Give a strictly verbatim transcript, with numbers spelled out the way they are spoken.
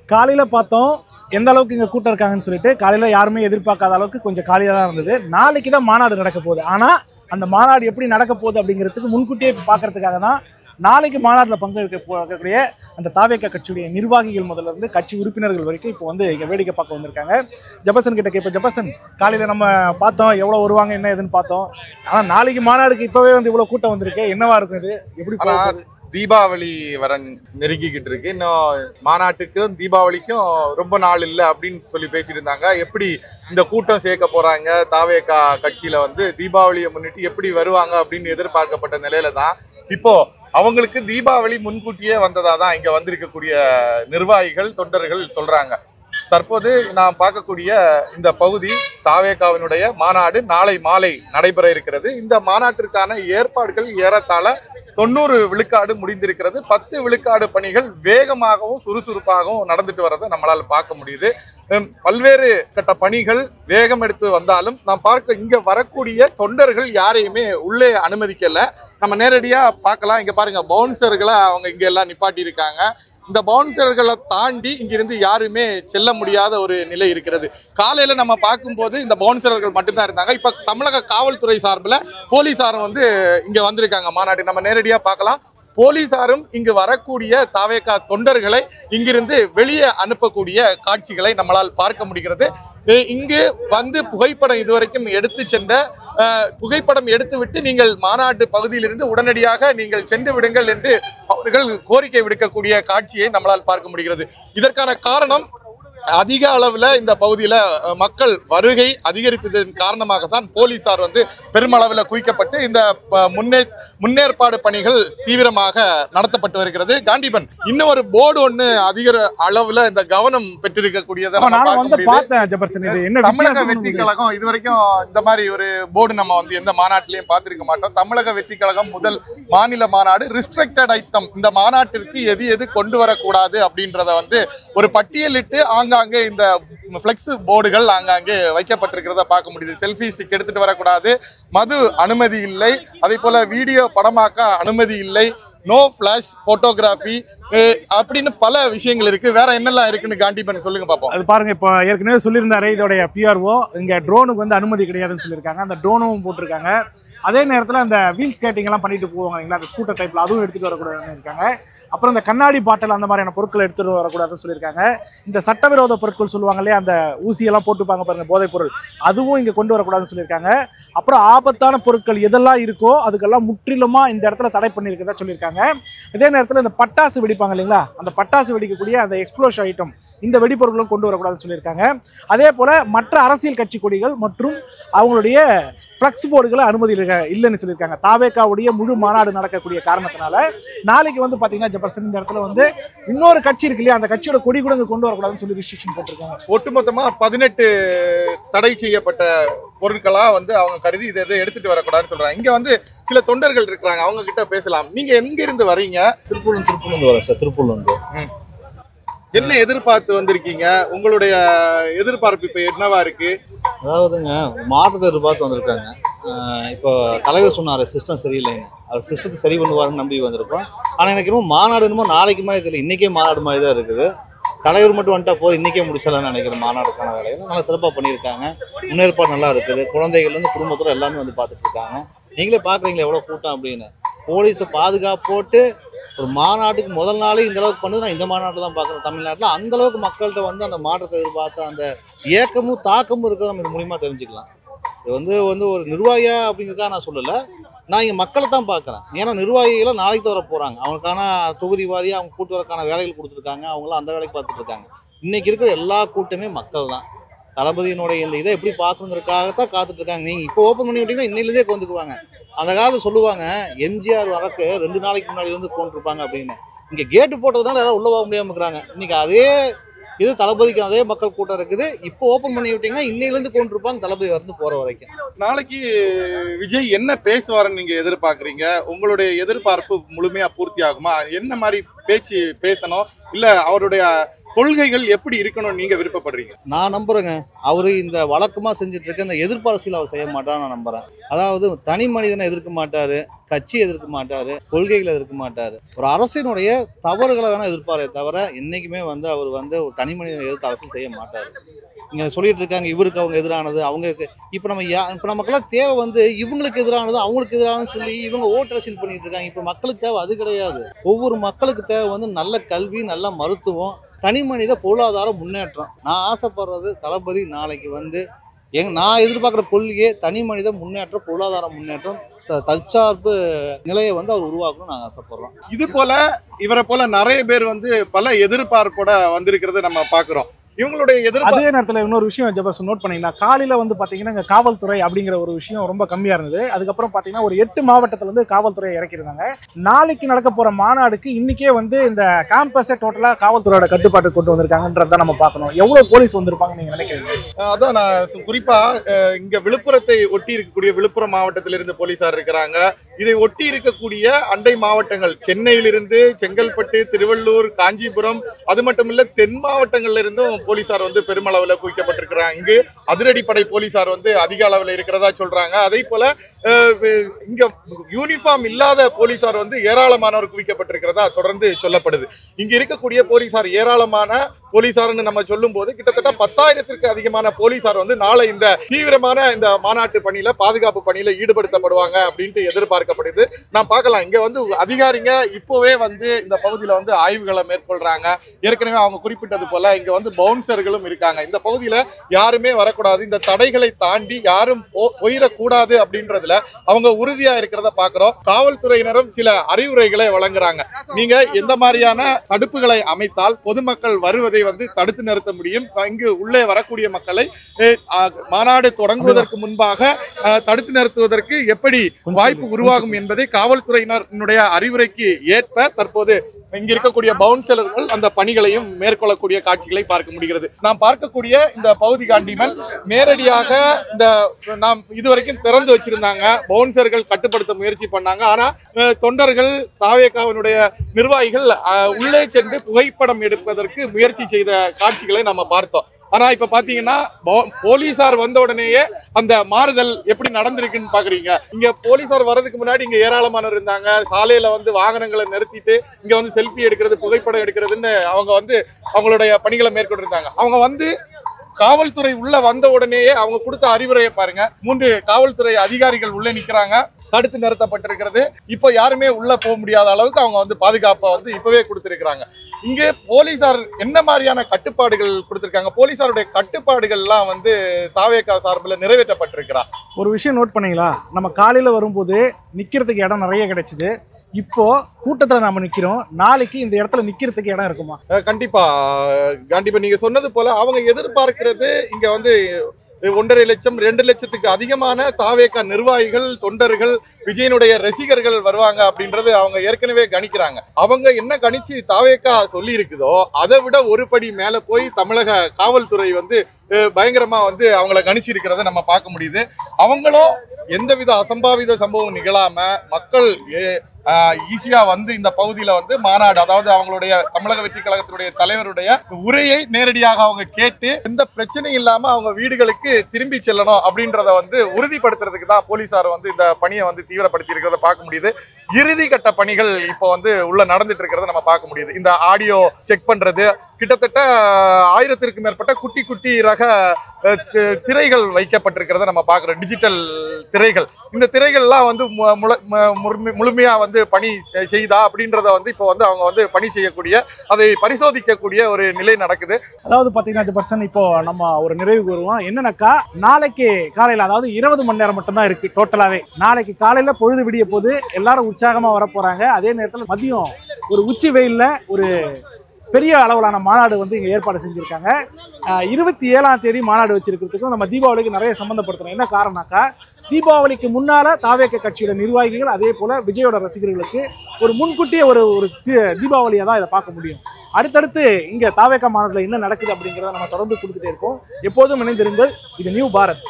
காலையில் பார்த்தோம் எந்த அளவுக்கு இங்கே கூட்டம் இருக்காங்கன்னு சொல்லிட்டு காலையில் யாருமே எதிர்பார்க்காத அளவுக்கு கொஞ்சம் காலியாக தான் இருந்தது. நாளைக்கு தான் மாநாடு நடக்க போகுது. ஆனால் அந்த மாநாடு எப்படி நடக்க போகுது அப்படிங்கிறதுக்கு முன்கூட்டியே பார்க்கறதுக்காக தான் நாளைக்கு மாநாட்டில் பங்கேற்க போகக்கூடிய அந்த தாவேகா கட்சியுடைய நிர்வாகிகள் முதல்ல இருந்து கட்சி உறுப்பினர்கள் வரைக்கும் இப்போ வந்து இங்கே வேடிக்கை பார்க்க வந்திருக்காங்க. ஜெபர்சன் கிட்ட கேட்போம். ஜெபர்சன், காலையில் நம்ம பார்த்தோம் எவ்வளோ வருவாங்க என்ன எதுன்னு பார்த்தோம். ஆனால் நாளைக்கு மாநாடுக்கு இப்போவே வந்து இவ்வளோ கூட்டம் வந்திருக்கு. என்னவா இருக்கும் இது? எப்படி போகுது? தீபாவளி வர நெருங்கிக்கிட்டு இருக்கு. இன்னும் மாநாட்டுக்கும் தீபாவளிக்கும் ரொம்ப நாள் இல்லை அப்படின்னு சொல்லி பேசிட்டு இருந்தாங்க. எப்படி இந்த கூட்டம் சேர்க்க போறாங்க தாவேகா கட்சியில வந்து தீபாவளியை முன்னிட்டு எப்படி வருவாங்க அப்படின்னு எதிர்பார்க்கப்பட்ட நிலையில தான் இப்போ அவங்களுக்கு தீபாவளி முன்கூட்டியே வந்ததா தான் இங்க வந்திருக்கக்கூடிய நிர்வாகிகள் தொண்டர்கள் சொல்றாங்க. தற்போது நாம் பார்க்கக்கூடிய இந்த பகுதி தாவேகாவினுடைய மாநாடு நாளை மாலை நடைபெற இருக்கிறது. இந்த மாநாட்டிற்கான ஏற்பாடுகள் ஏறத்தாழ தொண்ணூறு விழுக்காடு முடிந்திருக்கிறது. பத்து விழுக்காடு பணிகள் வேகமாகவும் சுறுசுறுப்பாகவும் நடந்துட்டு வரதை நம்மளால் பார்க்க முடியுது. பல்வேறு கட்ட பணிகள் வேகம் எடுத்து வந்தாலும் நாம் பார்க்க இங்க வரக்கூடிய தொண்டர்கள் யாரையுமே உள்ளே அனுமதிக்கல. நம்ம நேரடியா பார்க்கலாம். இங்க பாருங்க, பவுன்சர்களை அவங்க இங்க எல்லாம் நிப்பாட்டி இருக்காங்க. இந்த பவுன்சர்களை தாண்டி இங்கிருந்து யாருமே செல்ல முடியாத ஒரு நிலை இருக்கிறது. காலையில நம்ம பார்க்கும்போது இந்த பவுன்சர்கள் மட்டும்தான் இருந்தாங்க. இப்ப தமிழக காவல்துறை சார்பில் போலீசாரும் வந்து இங்க வந்திருக்காங்க மாநாட்டு. நம்ம நேரடியா பார்க்கலாம். போலீசாரும் இங்கு வரக்கூடிய தாவேகா தொண்டர்களை இங்கிருந்து வெளியே அனுப்பக்கூடிய காட்சிகளை நம்மளால் பார்க்க முடிகிறது. இங்கு வந்து புகைப்படம் இதுவரைக்கும் எடுத்து சென்ற புகைப்படம் எடுத்துவிட்டு நீங்கள் மாநாட்டு பகுதியிலிருந்து உடனடியாக நீங்கள் சென்று விடுங்கள் என்று அவர்கள் கோரிக்கை விடுக்கக்கூடிய காட்சியை நம்மளால் பார்க்க முடிகிறது. இதற்கான காரணம் அதிக அளவில் இந்த பகுதியில் மக்கள் வருகை அதிகரித்ததன் காரணமாக தான் போலீசார் வந்து பெருமளவில் குவிக்கப்பட்டு இந்த முன்னே முன்னேற்பாடு பணிகள் தீவிரமாக நடத்தப்பட்டு வருகிறது. காண்டிபன், இன்னும் ஒரு போர்டு ஒன்று அதிக அளவில் இந்த கவனம் பெற்றிருக்கக்கூடியதை தமிழக வெற்றி கழகம் இதுவரைக்கும் இந்த மாதிரி ஒரு போர்டு நம்ம வந்து எந்த மாநாட்டிலையும் பார்த்திருக்க மாட்டோம். தமிழக வெற்றி கழகம் முதல் மாநில மாநாடு ரிஸ்ட்ரிக்டட் ஐட்டம், இந்த மாநாட்டிற்கு எது எது கொண்டு வரக்கூடாது அப்படின்றத வந்து ஒரு பட்டியலிட்டு ஆங்க அங்கே இந்த ஃப்ளெக்ஸ் போர்டுகள் அங்கங்கே வைக்கப்பட்டிருக்கிறத பார்க்க முடியுது. செல்ஃபி ஸ்டிக் எடுத்துட்டு வரக்கூடாது, மது அனுமதி இல்லை, அதே போல வீடியோ படமாக்க அனுமதி இல்லை, நோ ஃபிளாஷ் போட்டோகிராஃபி அப்படின்னு பல விஷயங்கள் இருக்கு. வேற என்னெல்லாம் இருக்குன்னு காண்டிபன் சொல்லுங்க பார்ப்போம். அது பாருங்க, இப்போ ஏற்கனவே சொல்லியிருந்தாரு இதோடைய பிஆர்ஓ இங்க ட்ரோனுக்கு வந்து அனுமதி கிடையாதுன்னு சொல்லியிருக்காங்க. அந்த ட்ரோனும் போட்டிருக்காங்க. அதே நேரத்தில் அந்த வீல் ஸ்கேட்டிங் எல்லாம் பண்ணிட்டு போவாங்க இல்லைங்களா, அந்த ஸ்கூட்டர் டைப்ல, அதுவும் எடுத்துட்டு வரக்கூடாதுன்னு இருக்காங்க. அப்புறம் இந்த கண்ணாடி பாட்டில் அந்த மாதிரியான பொருட்களை எடுத்துட்டு வரக்கூடாதுன்னு சொல்லியிருக்காங்க. இந்த சட்டவிரோத பொருட்கள் சொல்லுவாங்க இல்லையா, அந்த ஊசியெல்லாம் போட்டுப்பாங்க பாருங்க, போதைப் பொருள், அதுவும் இங்கே கொண்டு வரக்கூடாதுன்னு சொல்லியிருக்காங்க. அப்புறம் ஆபத்தான பொருட்கள் எதெல்லாம் இருக்கோ அதுக்கெல்லாம் முற்றிலுமா இந்த இடத்துல தடை பண்ணியிருக்கதா சொல்லியிருக்காங்க. இதே நேரத்தில் இந்த பட்டாசு வெடிப்பாங்க இல்லைங்களா, அந்த பட்டாசு வெடிக்கக்கூடிய அந்த எக்ஸ்ப்ளோஷன் ஐட்டம், இந்த வெடிப்பொருட்களும் கொண்டு வரக்கூடாதுன்னு சொல்லியிருக்காங்க. அதே போல மற்ற அரசியல் கட்சி கொடிகள் மற்றும் அவங்களுடைய ஃப்ளெக்ஸ் போர்டுகளை அனுமதி இல்லைன்னு சொல்லியிருக்காங்க. தாவேகாவுடைய முழு மாநாடு நடக்கக்கூடிய காரணத்தினால நாளைக்கு வந்து பார்த்தீங்கன்னா ஜெபர்சன் இந்த இடத்துல வந்து இன்னொரு கட்சி இருக்கு இல்லையா, அந்த கட்சியோட கொடி கூட கொண்டு வரக்கூடாதுன்னு சொல்லி ரெஸ்ட்ரிக்ஷன் போட்டிருக்காங்க. ஒட்டுமொத்தமா பதினெட்டு தடை செய்யப்பட்ட பொருட்களா வந்து அவங்க கருதி இதை இதை எடுத்துட்டு வரக்கூடாதுன்னு சொல்றாங்க. இங்க வந்து சில தொண்டர்கள் இருக்கிறாங்க, அவங்க கிட்ட பேசலாம். நீங்க எங்க இருந்து வரீங்க? திருப்பூர் திருப்பூர்ல இருந்து வரேன் சார். திருப்பூர்ல இருந்து என்ன எதிர்பார்த்து வந்திருக்கீங்க? உங்களுடைய எதிர்பார்ப்பு இப்ப என்னவா இருக்கு? அதாவதுங்க, மாற்றத்தை எதிர்பார்த்து வந்திருக்காங்க. இப்போ தலைவர் சொன்னார் சிஸ்டம் சரியில்லைங்க, அது சிஸ்டத்தை சரி பண்ணுவாருன்னு நம்பி வந்திருக்கோம். ஆனால் எனக்கு இன்னும் மாநாடு என்னமோ நாளைக்கு மாதிரி தெரியல, இன்றைக்கே மாநாடு மாதிரி தான் இருக்குது. தலைவர் மட்டும் வந்துட்டா போதும், இன்றைக்கே முடிச்சலாம்னு நினைக்கிறேன். மாநாடுக்கான வேலையை நல்லா சிறப்பாக பண்ணியிருக்காங்க. முன்னேற்பாடு நல்லா இருக்குது. குழந்தைகள்லேருந்து குடும்பத்தோடு எல்லாமே வந்து பார்த்துட்டு இருக்காங்க. நீங்களே பார்க்குறீங்களா எவ்வளோ கூட்டம் அப்படின்னு. போலீஸை பாதுகாப்பு போட்டு ஒரு மாநாட்டுக்கு முதல் நாளே இந்த அளவுக்கு பண்ணது நான் இந்த மாநாட்டில் தான் பார்க்குறேன். தமிழ்நாட்டில் அந்த அளவுக்கு மக்கள்கிட்ட வந்து அந்த மாற்றத்தை எதிர்பார்த்து அந்த ஏக்கமும் தாக்கமும் இருக்கிறத நம்ம இது மூலிமா தெரிஞ்சுக்கலாம். இது வந்து வந்து ஒரு நிர்வாகியா அப்படிங்கிறதுக்காக நான் சொல்லலை, நான் இங்கே மக்களை தான் பார்க்குறேன். ஏன்னா நிர்வாகிகளை நாளைக்கு தான் வர போகிறாங்க. அவங்களுக்கான தொகுதி வாரியாக அவங்க கூட்டு வரக்கான வேலைகள் கொடுத்துருக்காங்க. அவங்களாம் அந்த வேலைக்கு பார்த்துட்டு இருக்காங்க. இன்றைக்கி இருக்கிற எல்லா கூட்டமே மக்கள் தான். தளபதியினுடைய இந்த இதை எப்படி பார்க்கணுங்கிறதுக்காகத்தான் காத்துட்டு இருக்காங்க. நீங்கள் இப்போ ஓப்பன் பண்ணி விட்டீங்கன்னா இன்னிலேருந்தே கொண்டுக்குவாங்க. அந்த காலத்தில் சொல்லுவாங்க எம்ஜிஆர் வரக்கு ரெண்டு நாளைக்கு முன்னாடி இருந்து கொண்டிருப்பாங்க அப்படின்னு. இங்கே கேட்டு போட்டதுனால யாரும் உள்ள போக முடியாமல் இருக்கிறாங்க. இன்னைக்கு அதே இது தளபதிக்கு அதே மக்கள் கூட்டம் இருக்குது. இப்போ ஓப்பன் பண்ணி விட்டீங்கன்னா இன்னையிலேருந்து கொண்டிருப்பாங்க தளபதி வந்து போகிற வரைக்கும். நாளைக்கு விஜய் என்ன பேசுவாருன்னு நீங்கள் எதிர்பார்க்குறீங்க? உங்களுடைய எதிர்பார்ப்பு முழுமையாக பூர்த்தி ஆகுமா? என்ன மாதிரி பேச்சு பேசணும்? இல்லை அவருடைய கொள்கைகள் எப்படி இருக்கணும்னு நீங்க விருப்பப்படுறீங்க? நான் நம்புறேங்க, அவரு இந்த வழக்கமா செஞ்சுட்டு இருக்க இந்த எதிர்ப்பு அரசியல் அவர் செய்ய மாட்டான்னு நான் நம்புறேன். அதாவது தனி மனிதனை எதிர்க்க மாட்டாரு, கட்சி எதிர்க்க மாட்டாரு, கொள்கைகளை எதிர்க்க மாட்டாரு. ஒரு அரசினுடைய தவறுகளை வேணா எதிர்ப்பாரே தவிர என்னைக்குமே வந்து அவர் வந்து ஒரு தனி மனிதனை எதிர்த்து அரசியல் செய்ய மாட்டாரு. இங்க சொல்லிட்டு இருக்காங்க இவருக்கு அவங்க எதிரானது, அவங்க இப்ப நம்ம இப்ப நமக்கெல்லாம் தேவை வந்து இவங்களுக்கு எதிரானது அவங்களுக்கு எதிரானு சொல்லி இவங்க ஓட்டு அரசியல் பண்ணிட்டு இருக்காங்க. இப்ப மக்களுக்கு தேவை அது கிடையாது. ஒவ்வொரு மக்களுக்கு தேவை வந்து நல்ல கல்வி, நல்ல மருத்துவம், தனி மனித பொருளாதார முன்னேற்றம். நான் ஆசைப்படுறது தளபதி நாளைக்கு வந்து எங் நான் எதிர்பார்க்குற கொள்கையே தனி மனித முன்னேற்றம், பொருளாதார முன்னேற்றம், தற்சார்பு நிலையை வந்து அவர் உருவாக்கணும்னு நாங்கள் ஆசைப்படுறோம். இது போல இவரை போல நிறைய பேர் வந்து பல எதிர்பார்ப்போட வந்திருக்கிறத நம்ம பாக்குறோம். இவங்களுடைய எதிர்ப்பு அதே நேரத்தில் இன்னொரு விஷயம் ஜபர்சன் நோட் பண்ணீங்கன்னா, காலையில் வந்து பார்த்தீங்கன்னா இங்கே காவல்துறை அப்படிங்கிற ஒரு விஷயம் ரொம்ப கம்மியாக இருந்தது. அதுக்கப்புறம் பார்த்தீங்கன்னா ஒரு எட்டு மாவட்டத்தில் வந்து காவல்துறையை இறக்கியிருந்தாங்க. நாளைக்கு நடக்க போகிற மாநாடுக்கு இன்னைக்கே வந்து இந்த கேம்பஸை டோட்டலாக காவல்துறையோட கட்டுப்பாட்டு கொண்டு வந்திருக்காங்கன்றத நம்ம பார்க்கணும். எவ்வளோ போலீஸ் வந்திருப்பாங்கன்னு நீங்கள் நினைக்கிறீங்க? அதான் நான் குறிப்பா இங்க விழுப்புரத்தை ஒட்டி இருக்கக்கூடிய விழுப்புரம் மாவட்டத்திலிருந்து போலீசார் இருக்கிறாங்க. இதை ஒட்டி இருக்கக்கூடிய அண்டை மாவட்டங்கள் சென்னையிலிருந்து, செங்கல்பட்டு, திருவள்ளூர், காஞ்சிபுரம், அது மட்டும் இல்ல தென் மாவட்டங்கள்ல இருந்தும் போலீசார் வந்து பெருமளவுல குவிக்கப்பட்டிருக்கிறாங்க. இங்கு அதிரடிப்படை போலீசார் வந்து அதிக அளவில் இருக்கிறதா சொல்றாங்க. அதே போல இங்க யூனிஃபார்ம் இல்லாத போலீசார் வந்து ஏராளமானவர் குவிக்கப்பட்டிருக்கிறதா தொடர்ந்து சொல்லப்படுது. இங்க இருக்கக்கூடிய போலீசார் ஏராளமான போலீசார்னு நம்ம சொல்லும் போது கிட்டத்தட்ட பத்தாயிரத்திற்கு அதிகமான போலீசார் வந்து நாளை இந்த தீவிரமான இந்த மாநாட்டு பணியில, பாதுகாப்பு பணியில ஈடுபடுத்தப்படுவாங்க அப்படின்ட்டு எதிர்பார்க்கப்படுது. நான் பார்க்கலாம் இங்க வந்து அதிகாரிங்க இப்போவே வந்து இந்த பகுதியில வந்து ஆய்வுகளை மேற்கொள்றாங்க. ஏற்கனவே அவங்க குறிப்பிட்டது போல இங்க வந்து பவுன்சர்களும் இருக்காங்க. இந்த பகுதியில யாருமே வரக்கூடாது, இந்த தடைகளை தாண்டி யாரும் போயிடக்கூடாது அப்படின்றதுல அவங்க உறுதியா இருக்கிறத பாக்குறோம். காவல்துறையினரும் சில அறிவுரைகளை வழங்குறாங்க. நீங்க எந்த மாதிரியான தடுப்புகளை அமைத்தால் பொதுமக்கள் வருவதை வந்து தடுத்து நிறுத்த முடியும், இங்கு உள்ளே வரக்கூடிய மக்களை மாநாடு தொடங்குவதற்கு முன்பாக தடுத்து நிறுத்துவதற்கு எப்படி வாய்ப்பு உருவாகும் என்பதை காவல்துறையினருடைய அறிவுரைக்கு ஏற்ப தற்போது இங்க இருக்கக்கூடிய பவுன்சலர்கள் அந்த பணிகளையும் மேற்கொள்ளக்கூடிய காட்சிகளை பார்க்க முடிகிறது. நாம் பார்க்கக்கூடிய இந்த பகுதி காண்டிமல் நேரடியாக இந்த நாம் இதுவரைக்கும் திறந்து வச்சிருந்தாங்க. பவுன்சர்கள் கட்டுப்படுத்த முயற்சி பண்ணாங்க. ஆனா தொண்டர்கள், தாவேகாவினுடைய நிர்வாகிகள் உள்ளே சென்று புகைப்படம் எடுப்பதற்கு முயற்சி செய்த காட்சிகளை நம்ம பார்த்தோம். ஆனா இப்ப பாத்தீங்கன்னா போலீசார் வந்த உடனேயே அந்த மாறுதல் எப்படி நடந்திருக்குன்னு பாக்குறீங்க. இங்க போலீசார் வர்றதுக்கு முன்னாடி இங்க ஏராளமானவர் இருந்தாங்க. சாலையில வந்து வாகனங்களை நிறுத்திட்டு இங்க வந்து செல்ஃபி எடுக்கிறது, புகைப்படம் எடுக்கிறதுன்னு அவங்க வந்து அவங்களுடைய பணிகளை மேற்கொண்டு இருந்தாங்க. அவங்க வந்து காவல்துறை உள்ள வந்த உடனேயே அவங்க கொடுத்த அறிவுரையை பாருங்க. மூன்று காவல்துறை அதிகாரிகள் உள்ள நிக்கிறாங்க, தடுத்து நிறுத்தப்பட்டிருக்கிறது. இப்போ யாருமே உள்ள போக முடியாத அளவுக்கு அவங்க வந்து பாதுகாப்பை வந்து இப்பவே கொடுத்திருக்கிறாங்க. இங்கே போலீசார் என்ன மாதிரியான கட்டுப்பாடுகள் கொடுத்திருக்காங்க? போலீசாருடைய கட்டுப்பாடுகள் எல்லாம் வந்து தாவேகா சார்பில் நிறைவேற்றப்பட்டிருக்கிறார். ஒரு விஷயம் நோட் பண்ணீங்களா? நம்ம காலையில வரும்போது நிக்கிறதுக்கு இடம் நிறைய கிடைச்சது. இப்போ கூட்டத்துல நாம நிக்கிறோம். நாளைக்கு இந்த இடத்துல நிக்கிறதுக்கு இடம் இருக்குமா? கண்டிப்பா கண்டிப்பா நீங்க சொன்னது போல அவங்க எதிர்பார்க்கிறது இங்க வந்து ஒன்றரை லட்சம் ரெண்டு லட்சத்துக்கு அதிகமான தாவேகா நிர்வாகிகள், தொண்டர்கள், விஜயனுடைய ரசிகர்கள் வருவாங்க அப்படின்றது அவங்க ஏற்கனவே கணிக்கிறாங்க. அவங்க என்ன கணிச்சு தாவேகா சொல்லி இருக்குதோ அதை விட ஒரு படி மேல போய் தமிழக காவல்துறை வந்து பயங்கரமா வந்து அவங்கள கணிச்சு இருக்கிறத நம்ம பார்க்க முடியுது. அவங்களும் எந்தவித அசம்பாவித சம்பவம் நிகழாம மக்கள் ஈஸியா வந்து இந்த பகுதியில வந்து மாநாடு, அதாவது அவங்களுடைய தமிழக வெற்றி கழகத்தினுடைய தலைவருடைய உரையை நேரடியாக அவங்க கேட்டு எந்த பிரச்சனையும் இல்லாம அவங்க வீடுகளுக்கு திரும்பி செல்லணும் அப்படின்றத வந்து உறுதிப்படுத்துறதுக்கு தான் போலீசார் வந்து இந்த பணியை வந்து தீவிரப்படுத்தி இருக்கிறத பார்க்க முடியுது. இறுதி கட்ட பணிகள் இப்போ வந்து உள்ள நடந்துட்டு இருக்கிறத நம்ம பார்க்க முடியுது. இந்த ஆடியோ செக் பண்றது, கிட்டத்தட்ட ஆயிரத்திற்கு மேற்பட்ட குட்டி குட்டி ரக திரைகள் வைக்கப்பட்டிருக்கிறத நம்ம பார்க்குறோம். டிஜிட்டல் திரைகள். இந்த திரைகள்லாம் வந்து முழுமையா வந்து பணி செய்தா அப்படின்றத வந்து இப்போ வந்து அவங்க வந்து பணி செய்யக்கூடிய, அதை பரிசோதிக்கக்கூடிய ஒரு நிலை நடக்குது. அதாவது பாத்தீங்கன்னா பர்சன் இப்போ நம்ம ஒரு நிறைவுக்கு வருவோம். என்னன்னாக்கா நாளைக்கு காலையில, அதாவது இருபது மணி நேரம் மட்டும் தான் இருக்கு டோட்டலாவே. நாளைக்கு காலையில பொழுது விடிய போது எல்லாரும் உற்சாகமா வர போறாங்க. அதே நேரத்தில் மதியம் ஒரு உச்சி வெயில்ல ஒரு பெரிய அளவிலான மாநாடு வந்து இங்கே ஏற்பாடு செஞ்சுருக்காங்க. இருபத்தி ஏழாம் தேதி மாநாடு வச்சிருக்கிறதுக்கும் நம்ம தீபாவளிக்கு நிறைய சம்மந்தப்படுத்துறோம். என்ன காரணம்னாக்கா, தீபாவளிக்கு முன்னால தாவேகா கட்சியோட நிர்வாகிகள், அதே போல விஜயோட ரசிகர்களுக்கு ஒரு முன்கூட்டியே ஒரு ஒரு தீபாவளியை தான் இதை பார்க்க முடியும். அடுத்தடுத்து இங்கே தாவேகா மாநாட்டில் என்ன நடக்குது அப்படிங்கிறத நம்ம தொடர்ந்து கொடுத்துட்டே இருக்கோம். எப்போதும் இணைந்திருங்கள். இது நியூ பாரத்.